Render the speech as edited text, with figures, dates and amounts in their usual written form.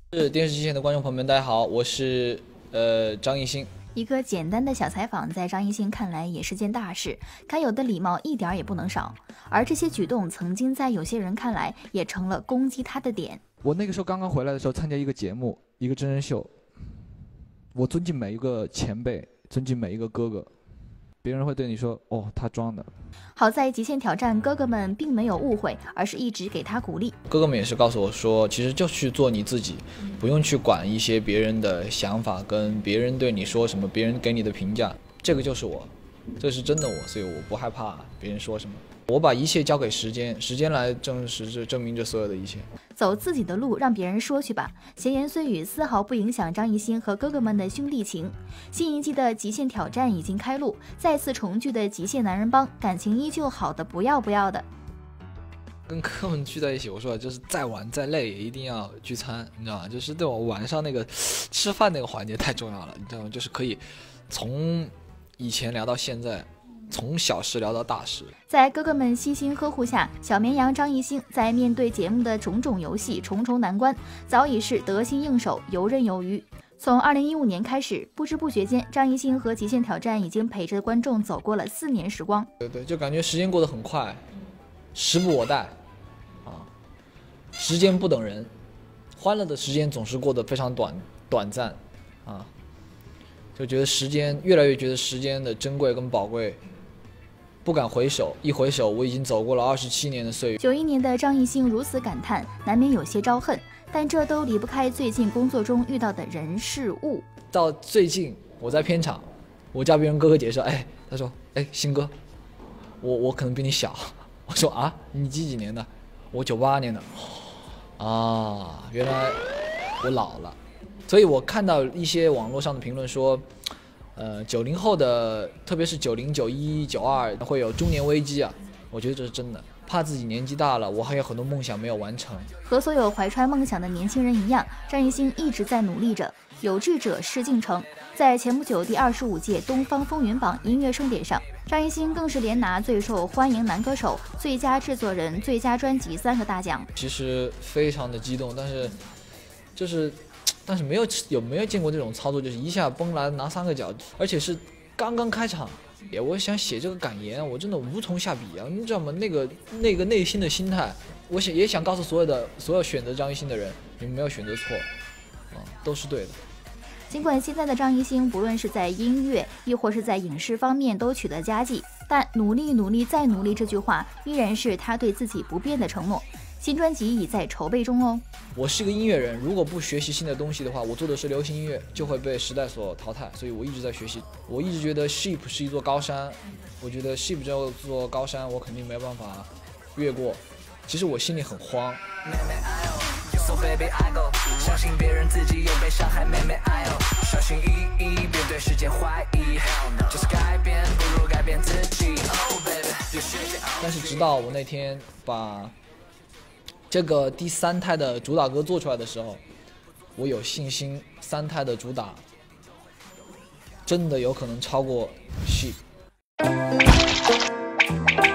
是电视机前的观众朋友们，大家好，我是张艺兴。 一个简单的小采访，在张艺兴看来也是件大事，该有的礼貌一点也不能少。而这些举动，曾经在有些人看来，也成了攻击他的点。 我那个时候刚刚回来的时候，参加一个节目，一个真人秀。我尊敬每一个前辈，尊敬每一个哥哥。别人会对你说：“哦，他装的。” 好在极限挑战哥哥们并没有误会，而是一直给他鼓励。 哥哥们也是告诉我说，其实就去做你自己，不用去管一些别人的想法，跟别人对你说什么，别人给你的评价。这个就是我，这是真的我，所以我不害怕别人说什么。我把一切交给时间，时间来证明这所有的一切。 走自己的路，让别人说去吧。闲言碎语丝毫不影响张艺兴和哥哥们的兄弟情。新一季的极限挑战已经开录，再次重聚的极限男人帮，感情依旧好的不要不要的。 跟哥们聚在一起，我说就是再晚再累也一定要聚餐，你知道吗？就是对我晚上那个吃饭那个环节太重要了，你知道吗？就是可以从以前聊到现在。从小事聊到大事， 在哥哥们悉心呵护下，小绵羊张艺兴在面对节目的种种游戏、重重难关，早已是得心应手、游刃有余。从2015年开始，不知不觉间，张艺兴和极限挑战已经陪着观众走过了4年时光。 对，就感觉时间过得很快，时不我待啊，时间不等人，欢乐的时间总是过得非常短暂啊，就觉得越来越觉得时间的珍贵跟宝贵。不敢回首，一回首，我已经走过了27年的岁月。 91年的张艺兴如此感叹，难免有些招恨，但这都离不开最近工作中遇到的人事物。 到最近，我在片场，我叫别人哥哥姐说，他说，兴哥，我可能比你小。我说啊，你几年的？我98年的。啊，原来我老了。所以我看到一些网络上的评论说。90后的，特别是90、91、92会有中年危机啊，我觉得这是真的，怕自己年纪大了，我还有很多梦想没有完成。 和所有怀揣梦想的年轻人一样，张艺兴一直在努力着。有志者事竟成，在前不久第25届东方风云榜音乐盛典上，张艺兴更是连拿最受欢迎男歌手、最佳制作人、最佳专辑3个大奖。 其实非常的激动，但是有没有见过这种操作，就是一下崩来拿3个奖，而且是刚刚开场。我想写这个感言，我真的无从下笔啊，你知道吗？那个内心的心态，也想告诉所有选择张艺兴的人，你们没有选择错，都是对的。 尽管现在的张艺兴不论是在音乐亦或是在影视方面都取得佳绩，但努力努力再努力这句话依然是他对自己不变的承诺。新专辑已在筹备中哦。 我是个音乐人，如果不学习新的东西的话，我做的是流行音乐，就会被时代所淘汰。所以我一直在学习。我一直觉得 Sheep 是一座高山，我觉得 Sheep 这座高山我肯定没有办法越过。其实我心里很慌。相信别人自己又被伤害，妹妹哎呦，小心翼翼，别对世界怀疑，就是改变不如改变自己。Oh baby， 但是直到我那天把这个第3胎的主打歌做出来的时候，我有信心3胎的主打真的有可能超过 Sheep。